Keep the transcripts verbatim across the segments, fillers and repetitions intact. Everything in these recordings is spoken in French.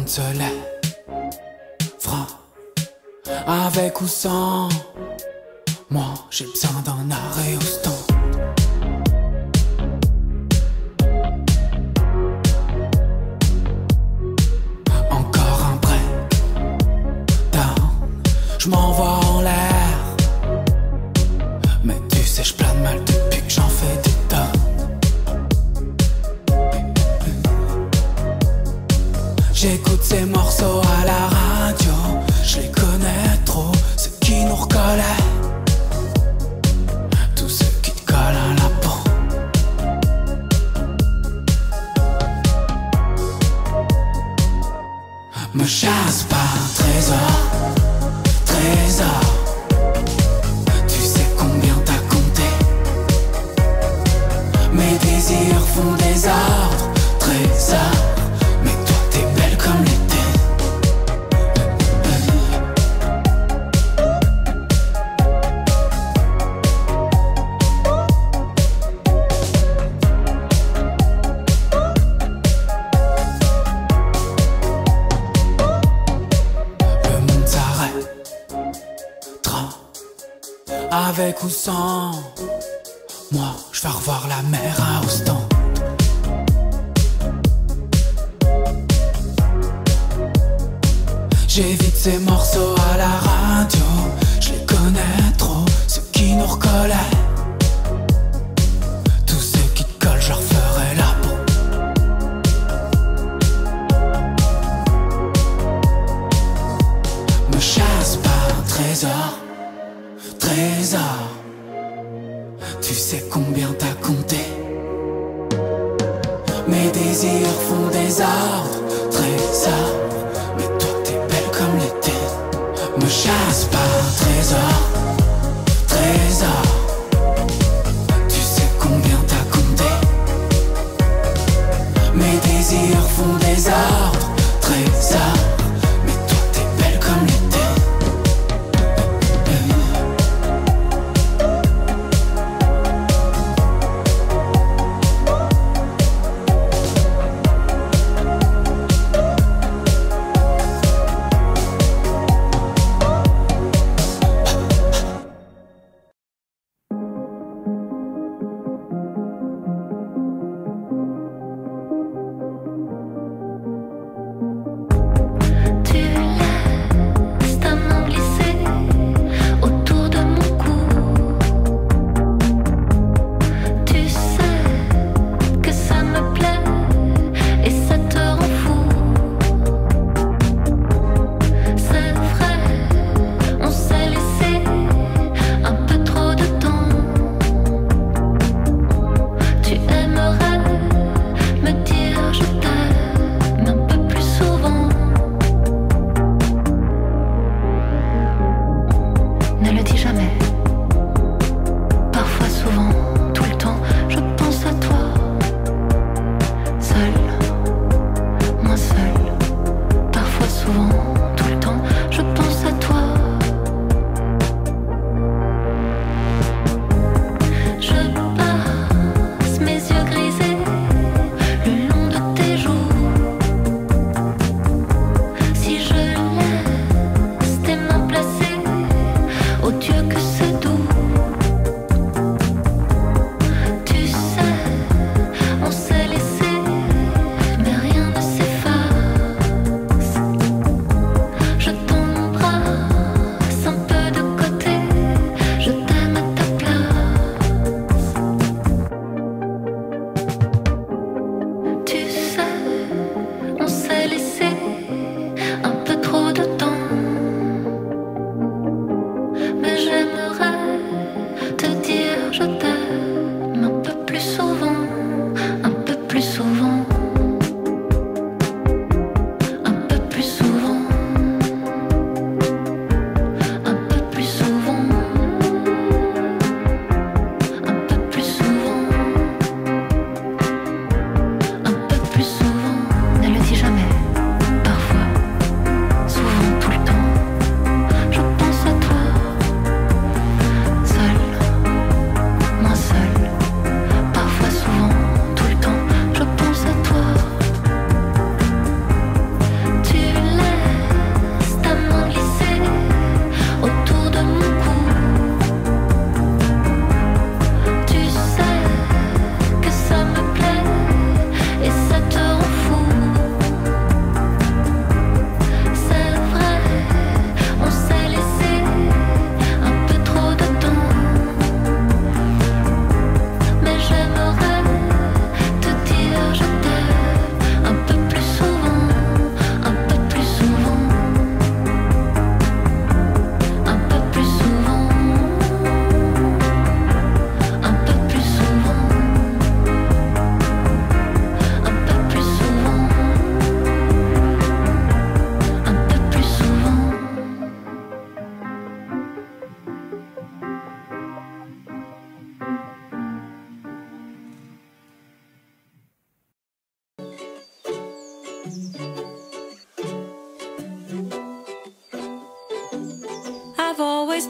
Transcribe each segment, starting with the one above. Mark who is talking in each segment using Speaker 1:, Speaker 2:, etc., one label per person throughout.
Speaker 1: monde se lève, franc, avec ou sans. Moi j'ai besoin d'un arrêt au stand. Encore un break down, je m'envoie en l'air. Mais tu sais j'plane mal depuis que j'en fais des tonnes. J'écoute ces morceaux à la radio, je les connais trop, ceux qui nous recollaient, tous ceux qui te collent à la peau. Me chasse pas un trésor, trésor. Tu sais combien t'as compté. Mes désirs font des ordres, trésor. Comme l'été. Le monde s'arrête, trempe, avec ou sans. Moi, je vais revoir la mer à Houston. J'évite ces morceaux à la radio, je les connais trop, ceux qui nous recollaient, tous ceux qui te collent, je leur ferai la peau. Me chasse pas un trésor, trésor. Tu sais combien t'as compté. Mes désirs font des ordres, trésor. Comme l'été, me chasse pas un trésor, trésor. Tu sais combien t'as compté. Mes désirs font des ordres, trésor. Mais toi t'es belle comme l'été.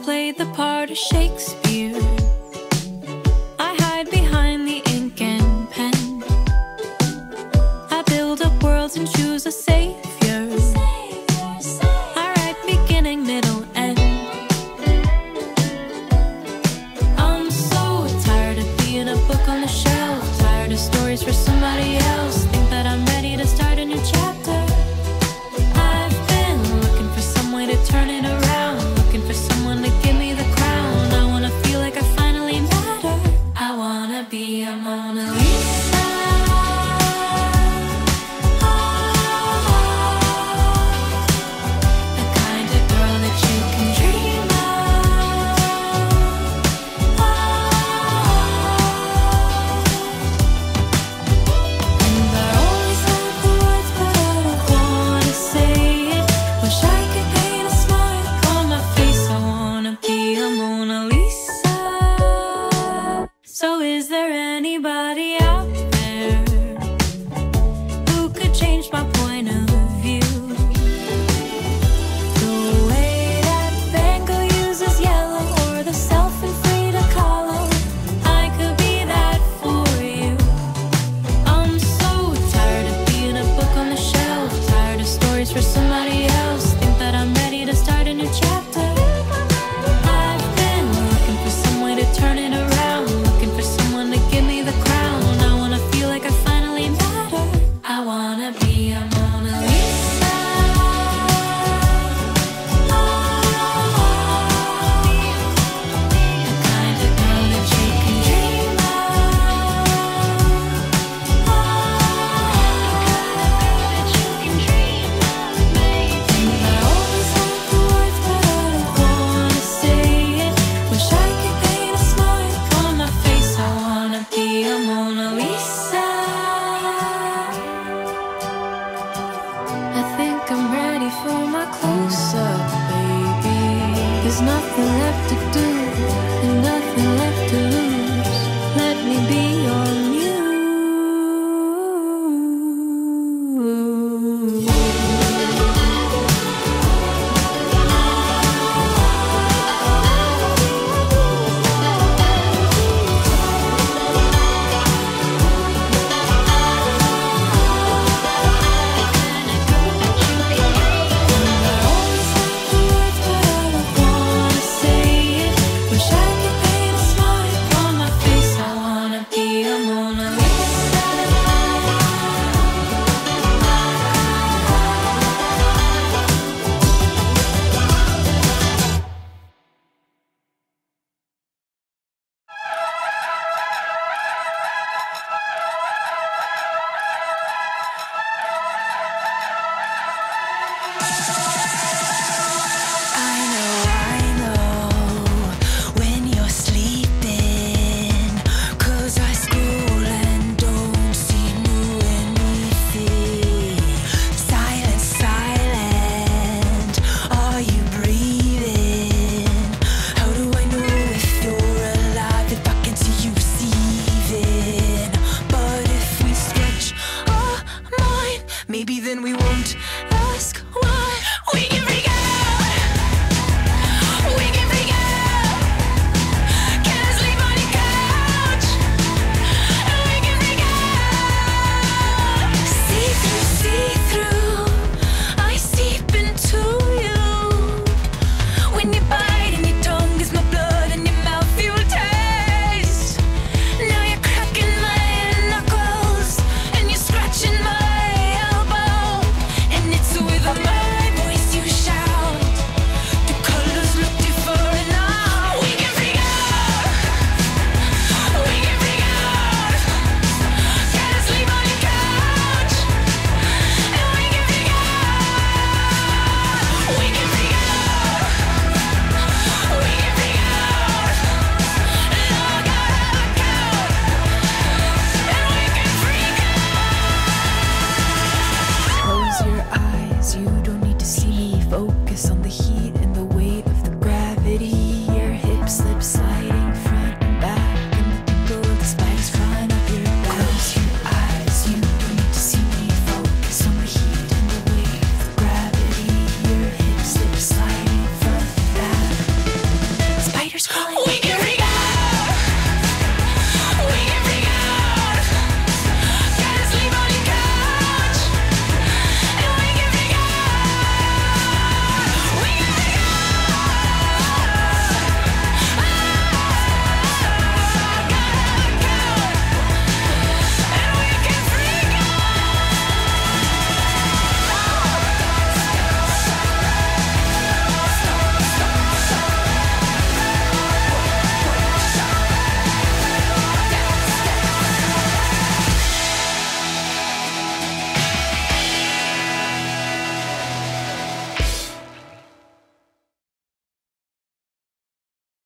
Speaker 2: played the part of Shakespeare. I hide behind the ink and pen. I build up worlds and choose a savior. I write beginning, middle, end. I'm so tired of being a book on the shelf, tired of stories for somebody else. Think that I'm ready to start a new chapter. I've been looking for some way to turn it around, looking for someone to give me the crown. I wanna feel like I finally matter. I wanna be a Mona Lisa. The kind of girl that you can dream of. And I always have the words, but I don't wanna say it. Wish I could paint a smile on my face. I wanna be a Mona Lisa. So is there anybody out there who could change my point of view? The way that Van Gogh uses yellow, or the self in Frida Kahlo, I could be that for you. I'm so tired of being a book on the shelf, tired of stories for somebody else. Think that I'm ready to start a new chapter. I've been looking for some way to turn it around, looking for someone to give me the crown. I wanna feel like I finally matter. I wanna be a Mona Lisa. The kind of girl that you can dream of. And I always have the words, but I don't wanna say it. Wish I could paint a smile on my face. I wanna be a Mona Lisa. I think I'm ready for my close-up, baby. There's nothing left to do.